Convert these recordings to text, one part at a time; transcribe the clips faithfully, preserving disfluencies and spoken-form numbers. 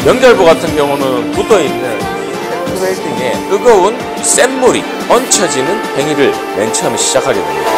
연결부 같은 경우는 굳어있는 웰딩에 뜨거운 센 물이 얹혀지는 행위를 맨 처음에 시작하게 됩니다.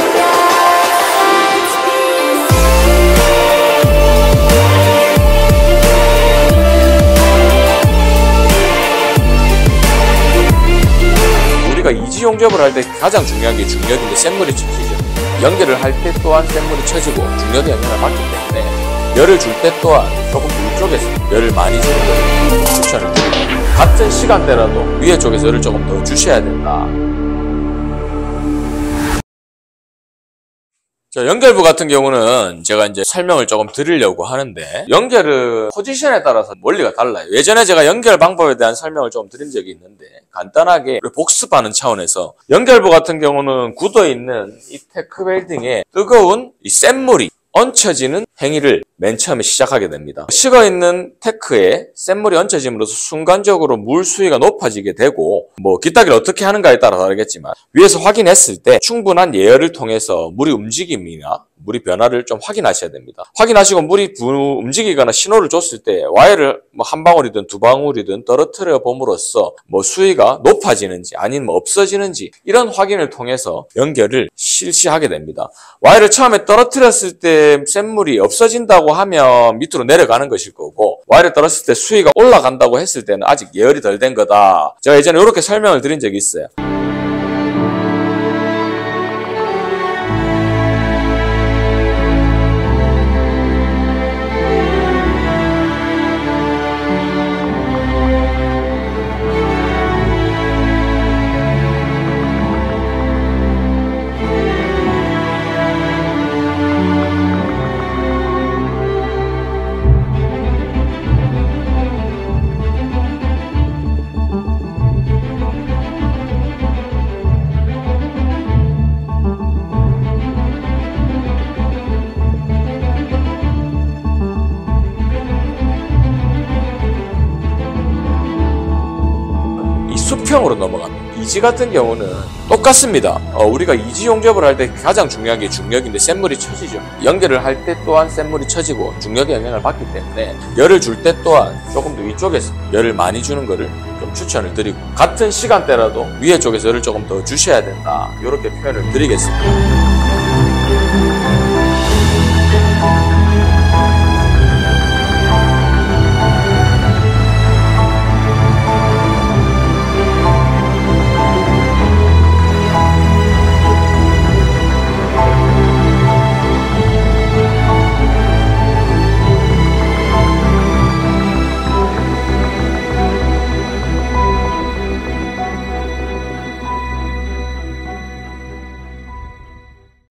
우리가 이지용접을 할 때 가장 중요한 게 중력인데 센 물이 쳐지죠. 연결을 할 때 또한 센 물이 쳐지고 중력의 영향을 받기 때문에 열을 줄 때 또한 조금 위쪽에서 열을 많이 주는 걸 추천을 드립니다. 같은 시간대라도 위에 쪽에서 열을 조금 더 주셔야 된다. 자, 연결부 같은 경우는 제가 이제 설명을 조금 드리려고 하는데, 연결은 포지션에 따라서 원리가 달라요. 예전에 제가 연결 방법에 대한 설명을 좀 드린 적이 있는데, 간단하게 복습하는 차원에서 연결부 같은 경우는 굳어있는 이 테크 웰딩에 뜨거운 이 센 물이 얹혀지는 행위를 맨 처음에 시작하게 됩니다. 식어있는 테크에 센 물이 얹혀짐으로써 순간적으로 물 수위가 높아지게 되고, 뭐 기타기를 어떻게 하는가에 따라 다르겠지만 위에서 확인했을 때 충분한 예열을 통해서 물이 움직임이나 물이 변화를 좀 확인하셔야 됩니다. 확인하시고 물이 부, 움직이거나 신호를 줬을 때 와이어를 뭐 한 방울이든 두 방울이든 떨어뜨려 봄으로써 뭐 수위가 높아지는지 아니면 없어지는지 이런 확인을 통해서 연결을 실시하게 됩니다. 와이어를 처음에 떨어뜨렸을 때 센 물이 없어진다고 하면 밑으로 내려가는 것일 거고, 와이어를 떨었을 때 수위가 올라간다고 했을 때는 아직 예열이 덜 된 거다. 제가 예전에 이렇게 설명을 드린 적이 있어요. 수평으로 넘어갑니다. 이지 같은 경우는 똑같습니다. 어, 우리가 이지 용접을 할 때 가장 중요한 게 중력인데 센 물이 쳐지죠. 연결을 할 때 또한 센 물이 쳐지고 중력의 영향을 받기 때문에 열을 줄 때 또한 조금 더 위쪽에서 열을 많이 주는 거를 좀 추천을 드리고, 같은 시간대라도 위에 쪽에서 열을 조금 더 주셔야 된다. 이렇게 표현을 드리겠습니다.